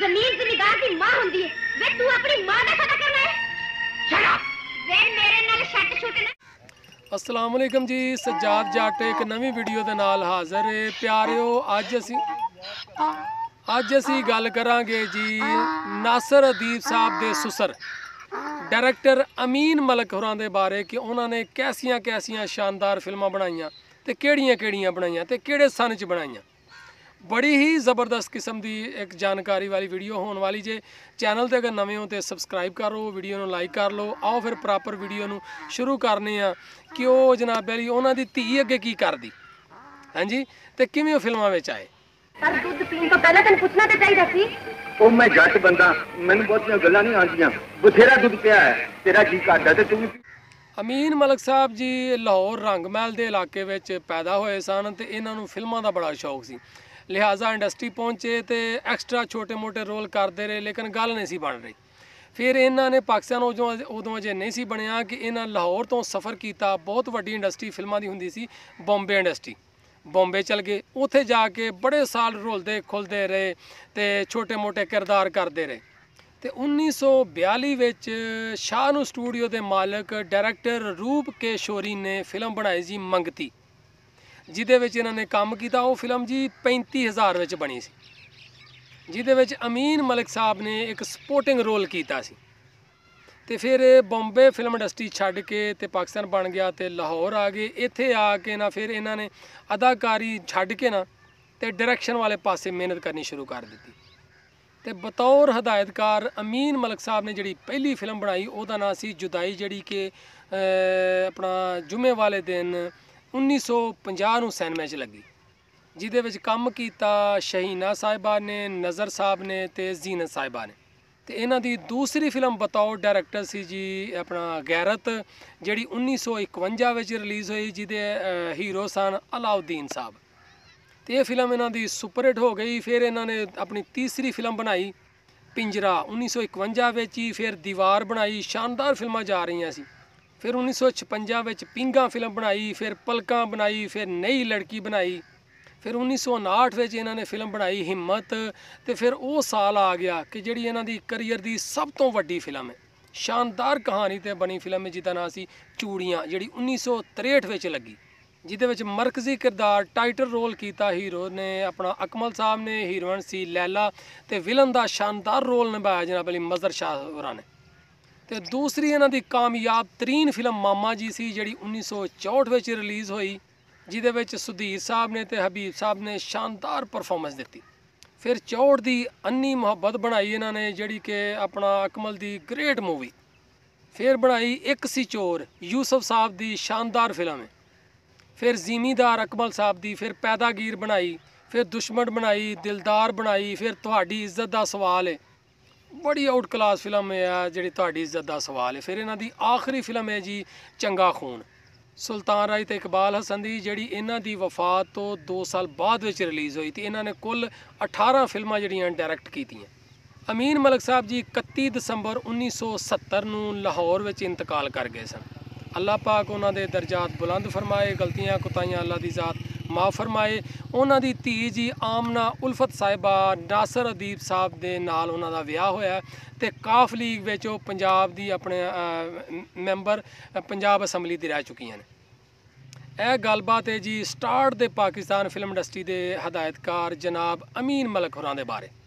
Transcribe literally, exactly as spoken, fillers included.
जमीन जिम्मेदार की मां होंदी है वे तू अपनी मां दा पता करना है शट अप वे मेरे नाल शट छुट ना। अस्सलाम वालेकुम जी, सज्जाद जट एक नवी वीडियो दे नाल हाज़र है प्यारिओ। अज असी अज असी गल करांगे जी नासिर अदीब साहब दे सुसर डायरैक्टर अमीन मलिक होरां दे बारे कि उन्होंने कैसियां कैसियां शानदार फिल्मां बनाईयां ते केड़ियां केड़ियां बनाईयां ते केड़े सन च बनाईयां। बड़ी ही ज़बरदस्त किस्म की एक जानकारी वाली वीडियो होने वाली जे। चैनल ते अगर नवे हो तो सबसक्राइब करो, वीडियो नूं लाइक कर लो। आओ फिर प्रॉपर वीडियो नूं शुरू करने आ कि वो जनाब अली उन्हां दी धी अगे की करदी, हाँ जी, ते किवें फिल्मां विच आए। पर दूध पीण तो पहले तैनूं पुछना ते चाहीदा सी। ओ मैं जट बंदा, मैनूं बहुतियां गल्लां नहीं आंदियां। बथेरा दुध पिया है, तेरा जी करदा ते तू। अमीन मलिक साहब जी लाहौर रंगमहल के इलाके विच पैदा होए सन ते इन्हां नूं फिल्मां दा बड़ा शौक सी, लिहाजा इंडस्ट्री पहुँचे तो एक्सट्रा छोटे मोटे रोल करते रहे, लेकिन गल नहीं सी बन रही। फिर इन्होंने पाकिस्तान उदों उदों अजे नहीं सी बनया कि इन्हें लाहौर तो सफ़र किया। बहुत वड्डी इंडस्ट्री फिल्मां दी हुंदी सी बॉम्बे इंडस्ट्री, बॉम्बे चल गए। उत्थे जाके बड़े साल रुलते खुलते रहे तो छोटे मोटे किरदार करते रहे। तो उन्नीस सौ बयाली विच शाहनू स्टूडियो के मालिक डायरैक्टर रूप के शोरी ने फिल्म बनाई जी मंगती, जिदे विच इन्होंने काम किया। वो फिल्म जी पैंती हज़ार विच बनी सी, जिदे विच अमीन मलिक साहब ने एक सपोर्टिंग रोल किया सी। ते फिर बॉम्बे फिल्म इंडस्ट्री छड्ड के ते पाकिस्तान बन गया तो लाहौर आ गए। इत्थे आके ना फिर इन्होंने अदाकारी छड्ड के ना ते डायरैक्शन वाले पासे मेहनत करनी शुरू कर दी। ते बतौर हदायतकार अमीन मलिक साहब ने जिहड़ी पहली फिल्म बनाई उहदा नाम सी जुदाई, जिहड़ी कि अपना जुमे वाले दिन उन्नीस सौ पंजाह नूं सैनमे च लगी, जिहदे विच काम कीता शहीना साहिबा ने, नज़र साहब ने ते जीनत साहिबा ने। ते इन्हां दी दूसरी फिल्म बतौर डायरैक्टर सी जी अपना गैरत, जिहड़ी उन्नीस सौ इकवंजा विच रिलीज़ हुई, जिहदे हीरो सन अलाउद्दीन साहब। तो ये फिल्म इन्हां दी सुपरहिट हो गई। फिर इन्हां ने अपनी तीसरी फिल्म बनाई पिंजरा उन्नीस सौ इकवंजा विच ही। फिर दीवार बनाई, शानदार फिल्मां जा रही सी। फिर उन्नीस सौ छपंजा विच पिंगा फिल्म बनाई, फिर पलकां बनाई, फिर नई लड़की बनाई। फिर उन्नीस सौ उनाहठ विच इन्हां ने फिल्म बनाई हिम्मत। तो फिर वो साल आ गया कि जिहड़ी इन्हां दी करियर दी सब तो वड्डी फिल्म है, शानदार कहानी ते बनी फिल्म है, जिहदा नाम सी चूड़ियाँ, जिहड़ी उन्नीस सौ त्रेहठ विच लगी, जिहदे विच मरकजी किरदार टाइटल रोल किया हीरो ने अपना अकमल साहब ने, हीरोइन सी लैला, ते विलन दा शानदार रोल निभाया जनाब अली मज़र शाह होरां ने। तो दूसरी इन्हां दी कामयाब तरीन फिल्म मामा जी सी, जिहड़ी उन्नीस सौ चौंठ विच रिलीज़ हुई, जिहदे विच सुधीर साहब ने ते हबीब साहब ने शानदार परफॉर्मेंस दी। फिर चौंठ दी अन्नी मुहब्बत बनाई इन्हां ने, जिहड़ी कि अपना अकमल दी ग्रेट मूवी। फिर बनाई एक सी चोर, यूसुफ साहब दी शानदार फिल्म है। फिर ज़िमीदार अकमल साहब दी। फिर पैदागीर बनाई, फिर दुश्मन बनाई, दिलदार बनाई, फिर तुहाडी इज्जत दा सवाल है, बड़ी आउट क्लास फिल्म है जिहड़ी तुहाडी इज्जत दा सवाल है। फिर इन्हां दी आखिरी फिल्म है जी चंगा खून, सुल्तान राज ते इकबाल हसन दी, जिहड़ी इन्हां दी वफात तो दो साल बाद विच रिलीज़ हुई। तो इन्हां ने कुल अठारह फिल्मां जिहड़ियां डायरैक्ट कीतियां। अमीन मलिक साहब जी इकत्ती दसंबर उन्नीस सौ सत्तर नूं लाहौर विच इंतकाल कर गए सन। अल्लाह पाक उन्हां दे दर्जात बुलंद फरमाए, गलतियां कुताइयां अल्लाह दी ज़ात माफ़ फरमाए। उन्हां दी धी जी आमना उल्फत साहिबा नासिर अदीब साहब दे नाल उन्हां दा विआह होया ते काफ लीग विच ओह पंजाब दी अपने मैंबर पंजाब असैंबली दी रह चुकियां ने। यह गलबात है जी स्टार्ट दे पाकिस्तान फिल्म इंडस्ट्री दे हदायतकार जनाब अमीन मलिक होरां दे बारे।